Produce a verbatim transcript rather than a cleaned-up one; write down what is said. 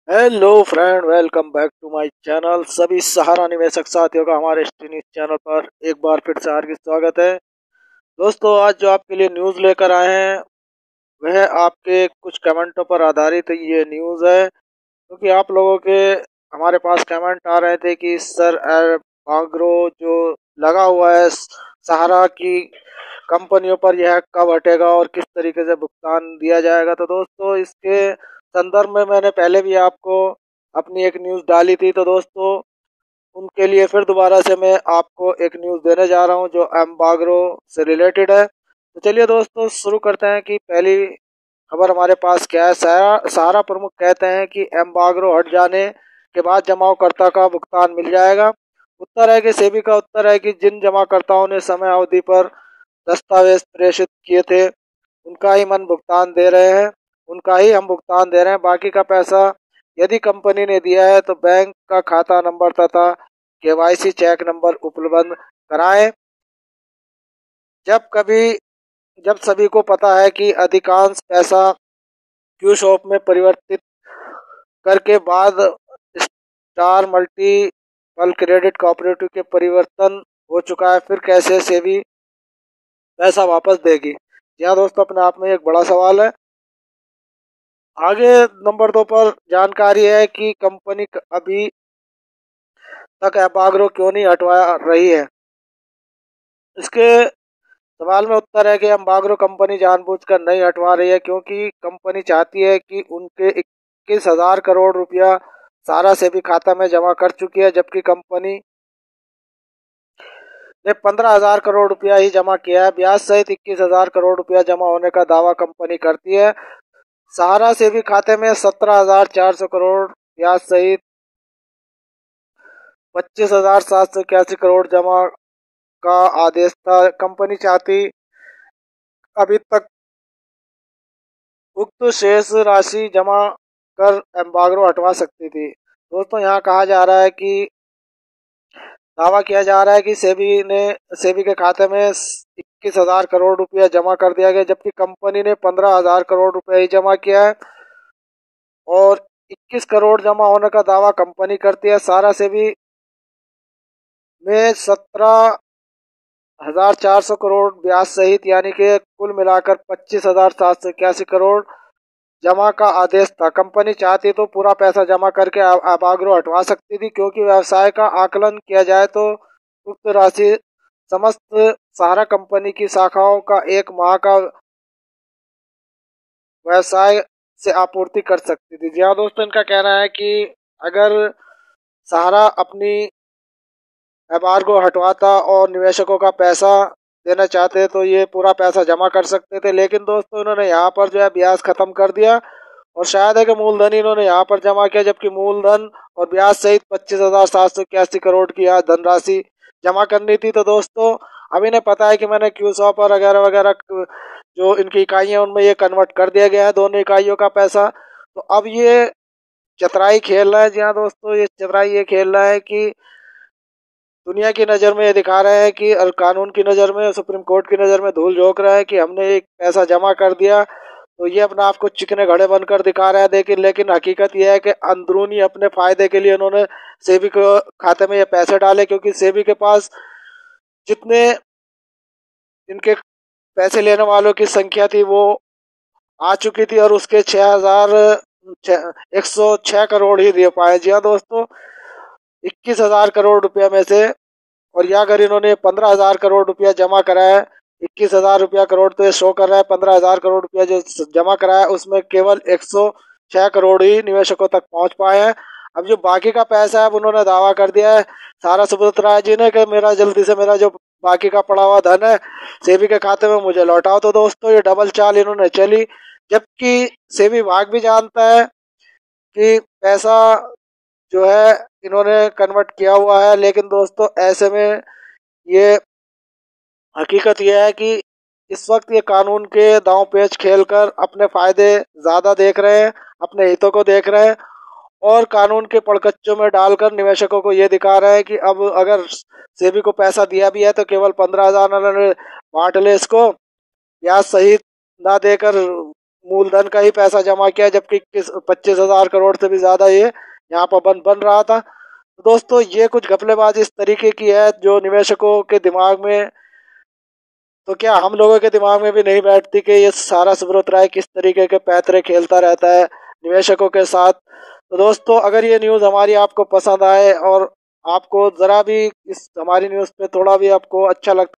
Hello friend, welcome back to my channel. सभी सहारा निवेशक साथियों का हमारे न्यूज चैनल पर एक बार फिर से हार्दिक स्वागत है। दोस्तों, आज जो आपके लिए न्यूज़ लेकर आए हैं वह आपके कुछ कमेंटों पर आधारित ये न्यूज़ है, क्योंकि आप लोगों के हमारे पास कमेंट आ रहे थे कि सर एग्रो जो लगा हुआ है सहारा की कंपनियों पर, यह कब हटेगा और किस तरीके से भुगतान दिया जाएगा। तो दोस्तों, इसके संदर्भ में मैंने पहले भी आपको अपनी एक न्यूज़ डाली थी। तो दोस्तों, उनके लिए फिर दोबारा से मैं आपको एक न्यूज़ देने जा रहा हूं जो एम्बाग्रो से रिलेटेड है। तो चलिए दोस्तों, शुरू करते हैं कि पहली खबर हमारे पास क्या है। सहारा सहारा प्रमुख कहते हैं कि एम्बाग्रो हट जाने के बाद जमाकर्ता का भुगतान मिल जाएगा। उत्तर है कि सेबी का उत्तर है कि जिन जमाकर्ताओं ने समय अवधि पर दस्तावेज प्रेषित किए थे उनका ही मन भुगतान दे रहे हैं उनका ही हम भुगतान दे रहे हैं। बाकी का पैसा यदि कंपनी ने दिया है तो बैंक का खाता नंबर तथा केवाईसी चेक नंबर उपलब्ध कराएं। जब कभी जब सभी को पता है कि अधिकांश पैसा क्यू शॉप में परिवर्तित करके बाद स्टार मल्टीपल क्रेडिट कोऑपरेटिव के परिवर्तन हो चुका है, फिर कैसे सेबी पैसा वापस देगी। यह दोस्तों अपने आप में एक बड़ा सवाल है। आगे नंबर दो पर जानकारी है कि कंपनी अभी तक एम्बार्गो क्यों नहीं हटवा रही है। इसके सवाल में उत्तर है कि एम्बार्गो कंपनी जानबूझकर नहीं हटवा रही है, क्योंकि कंपनी चाहती है कि उनके इक्कीस हजार करोड़ रुपया सारा से भी खाता में जमा कर चुकी है, जबकि कंपनी ने पंद्रह हजार करोड़ रुपया ही जमा किया है। ब्याज सहित इक्कीस हजार करोड़ रुपया जमा होने का दावा कंपनी करती है। सहारा से भी खाते में सत्रह हजार चार सौ करोड़ ब्याज सहित पच्चीस हजार सात सौ इक्यासी करोड़ जमा का आदेश था। कंपनी चाहती अभी तक उक्त शेष राशि जमा कर एम्बार्गो हटवा सकती थी। दोस्तों, यहाँ कहा जा रहा है कि दावा किया जा रहा है कि सेबी ने सेबी के खाते में इक्कीस हजार करोड़ रुपया जमा कर दिया गया, जबकि कंपनी ने पंद्रह हजार करोड़ रुपया ही जमा किया है और इक्कीस करोड़ जमा होने का दावा कंपनी करती है। सारा सेबी में सत्रह हजार चार सौ करोड़ ब्याज सहित यानी कि कुल मिलाकर पच्चीस हजार सात सौ इक्यासी करोड़ जमा का आदेश था। कंपनी चाहती तो पूरा पैसा जमा करके एम्बार्गो हटवा सकती थी, क्योंकि व्यवसाय का आकलन किया जाए तो उक्त राशि समस्त सहारा कंपनी की शाखाओं का एक माह का व्यवसाय से आपूर्ति कर सकती थी। जी हाँ दोस्तों, इनका कहना है कि अगर सहारा अपनी एम्बार्गो हटवाता और निवेशकों का पैसा देना चाहते तो ये पूरा पैसा जमा कर सकते थे, लेकिन दोस्तों इन्होंने यहाँ पर जो है ब्याज खत्म कर दिया और शायद है कि मूलधन इन्होंने यहाँ पर जमा किया, जबकि मूलधन और ब्याज सहित पच्चीस हजार सात सौ इक्यासी करोड़ की यहाँ धनराशि जमा करनी थी। तो दोस्तों, अब इन्हें पता है कि मैंने क्यू सॉप और वगैरह वगैरह जो इनकी इकाइयाँ उनमें ये कन्वर्ट कर दिया गया है दोनों इकाइयों का पैसा। तो अब ये चतुराई खेल रहा है। जी हाँ दोस्तों, ये चतुराई ये खेल रहा है कि दुनिया की नज़र में ये दिखा रहे हैं कि और कानून की नज़र में, सुप्रीम कोर्ट की नज़र में धूल झोंक रहा है कि हमने एक पैसा जमा कर दिया, तो ये अपना आपको चिकने घड़े बनकर दिखा रहा है। लेकिन लेकिन हकीकत यह है कि अंदरूनी अपने फायदे के लिए उन्होंने सेबी के खाते में ये पैसे डाले, क्योंकि सेबी के पास जितने इनके पैसे लेने वालों की संख्या थी वो आ चुकी थी और उसके छः हजार एक सौ छः करोड़ ही दे पाए। जी हाँ दोस्तों, इक्कीस हजार करोड़ रुपया में से, और या अगर इन्होंने पंद्रह हजार करोड़ रुपया जमा कराया है, इक्कीस हजार रुपया करोड़ तो ये शो कर रहा है, पंद्रह हजार करोड़ रुपया जो जमा कराया है उसमें केवल एक सौ छह करोड़ ही निवेशकों तक पहुंच पाए हैं। अब जो बाकी का पैसा है अब उन्होंने दावा कर दिया है सारा सुब्रत राय जी ने कि मेरा जल्दी से मेरा जो बाकी का पड़ा हुआ धन है सेबी के खाते में मुझे लौटाओ। तो दोस्तों, ये डबल चाल इन्होंने चली, जबकि सेबी विभाग भी जानता है कि पैसा जो है इन्होंने कन्वर्ट किया हुआ है। लेकिन दोस्तों, ऐसे में ये हकीकत यह है कि इस वक्त ये कानून के दांव पेच खेलकर अपने फायदे ज्यादा देख रहे हैं, अपने हितों को देख रहे हैं और कानून के पड़कच्चों में डालकर निवेशकों को ये दिखा रहे हैं कि अब अगर सेबी को पैसा दिया भी है तो केवल पंद्रह हजार बांट ले, इसको ब्याज सहित ना देकर मूलधन का ही पैसा जमा किया, जबकि किस पच्चीस हजार करोड़ से भी ज्यादा ये यहाँ पर बन बन रहा था। तो दोस्तों ये कुछ घपलेबाजी इस तरीके की है जो निवेशकों के दिमाग में, तो क्या हम लोगों के दिमाग में भी नहीं बैठती कि ये सारा सुब्रत राय किस तरीके के पैतरे खेलता रहता है निवेशकों के साथ। तो दोस्तों अगर ये न्यूज़ हमारी आपको पसंद आए और आपको ज़रा भी इस हमारी न्यूज़ पे थोड़ा भी आपको अच्छा लगता